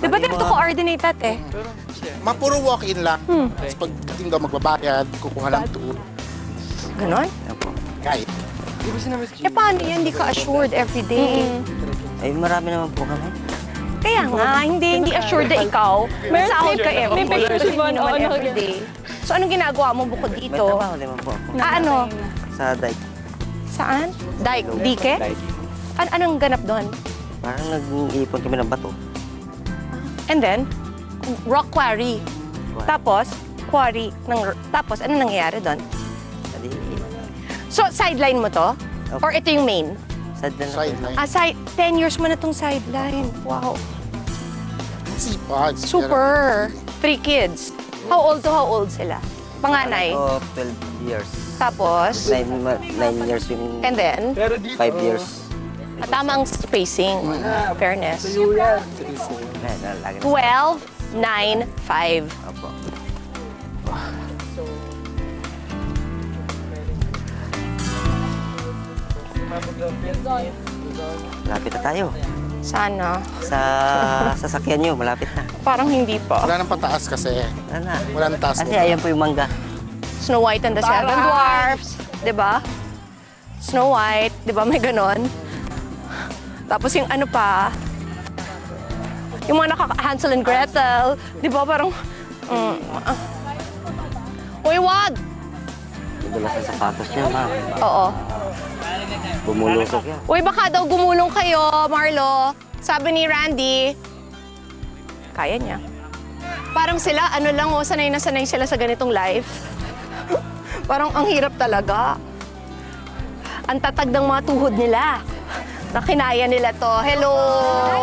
Di ba they have to coordinate that eh? Mapuro walk-in lang. Tapos pagdating daw magbabayad, kukuha lang tuon. Ganon? Kahit. Eh paano yan? Hindi ka assured every day. Ay, marami naman po kami. Kaya nga, hindi assured na ikaw. May sahod ka every day. pictures ba? Hindi naman Oo, every day. So anong ginagawa mo bukod May dito? trabaho naman po ako. Ano? Sa dike. Saan? Dike? Anong ganap doon? Parang nag-iipon kami ng bato. And then, rock quarry. Tapos, quarry. Tapos, ano nangyayari doon? Adi, So, sideline mo to? Opo. Or ito yung main? Sideline. 10 years mo na tong sideline. Wow. Sipag. Super. 3 kids. How old to how old sila? Panganay. Ako, 12 years. Tapos, 9 years yung and then, 5 years. tamang spacing. Fairness. Lagi na. 12, 9, 5. Opo. Malapit na tayo. Sana. Sa sasakyan nyo, malapit na. Parang hindi pa. Wala nang pataas kasi. Wala na. Walang taas. Kasi ayan po yung mangga. Snow White and the Seven Dwarfs. 'Di ba? Snow White. 'Di ba may ganon? Tapos yung ano pa, yung mga Hansel and Gretel. 'Di ba parang... Uy, wag! Dala sa sapatos niya, ma'am. Oo. Bumulusok yan. Uy, baka daw gumulong kayo, Marlo. Sabi ni Randy. Kaya niya. Parang sila, ano lang, sanay na sanay sila sa ganitong life. Parang ang hirap talaga. Ang tatag ng mga tuhod nila. Nakinaya nila to. Hello!